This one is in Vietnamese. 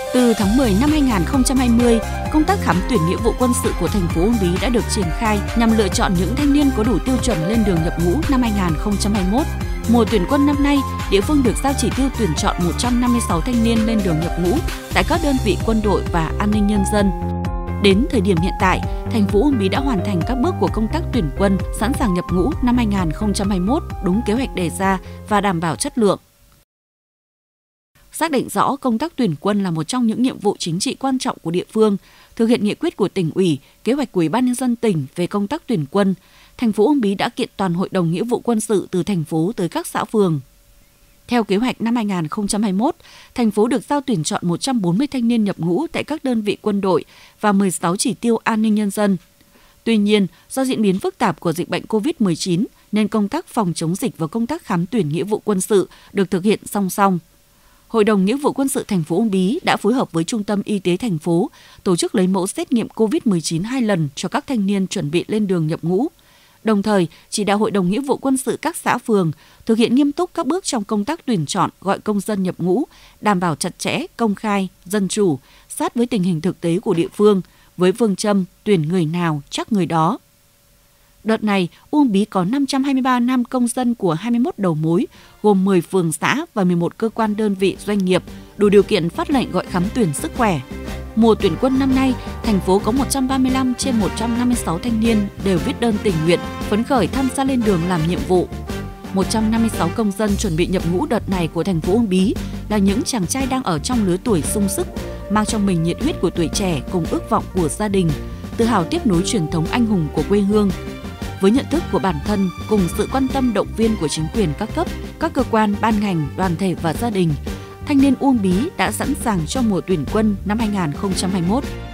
Từ tháng 10 năm 2020, công tác khám tuyển nghĩa vụ quân sự của thành phố Uông Bí đã được triển khai nhằm lựa chọn những thanh niên có đủ tiêu chuẩn lên đường nhập ngũ năm 2021. Mùa tuyển quân năm nay, địa phương được giao chỉ tiêu tuyển chọn 156 thanh niên lên đường nhập ngũ tại các đơn vị quân đội và an ninh nhân dân. Đến thời điểm hiện tại, thành phố Uông Bí đã hoàn thành các bước của công tác tuyển quân, sẵn sàng nhập ngũ năm 2021 đúng kế hoạch đề ra và đảm bảo chất lượng. Xác định rõ công tác tuyển quân là một trong những nhiệm vụ chính trị quan trọng của địa phương, thực hiện nghị quyết của Tỉnh ủy, kế hoạch của Ủy ban nhân dân tỉnh về công tác tuyển quân, thành phố Uông Bí đã kiện toàn Hội đồng Nghĩa vụ quân sự từ thành phố tới các xã phường. Theo kế hoạch năm 2021, thành phố được giao tuyển chọn 140 thanh niên nhập ngũ tại các đơn vị quân đội và 16 chỉ tiêu an ninh nhân dân. Tuy nhiên, do diễn biến phức tạp của dịch bệnh COVID-19 nên công tác phòng chống dịch và công tác khám tuyển nghĩa vụ quân sự được thực hiện song song. Hội đồng Nghĩa vụ quân sự thành phố Uông Bí đã phối hợp với Trung tâm Y tế thành phố tổ chức lấy mẫu xét nghiệm COVID-19 2 lần cho các thanh niên chuẩn bị lên đường nhập ngũ. Đồng thời, chỉ đạo Hội đồng Nghĩa vụ quân sự các xã phường thực hiện nghiêm túc các bước trong công tác tuyển chọn gọi công dân nhập ngũ, đảm bảo chặt chẽ, công khai, dân chủ, sát với tình hình thực tế của địa phương, với phương châm tuyển người nào chắc người đó. Đợt này, Uông Bí có 523 nam công dân của 21 đầu mối, gồm 10 phường xã và 11 cơ quan đơn vị doanh nghiệp, đủ điều kiện phát lệnh gọi khám tuyển sức khỏe. Mùa tuyển quân năm nay, thành phố có 135 trên 156 thanh niên đều viết đơn tình nguyện, phấn khởi tham gia lên đường làm nhiệm vụ. 156 công dân chuẩn bị nhập ngũ đợt này của thành phố Uông Bí là những chàng trai đang ở trong lứa tuổi sung sức, mang trong mình nhiệt huyết của tuổi trẻ cùng ước vọng của gia đình, tự hào tiếp nối truyền thống anh hùng của quê hương. Với nhận thức của bản thân cùng sự quan tâm động viên của chính quyền các cấp, các cơ quan, ban ngành, đoàn thể và gia đình, thanh niên Uông Bí đã sẵn sàng cho mùa tuyển quân năm 2021.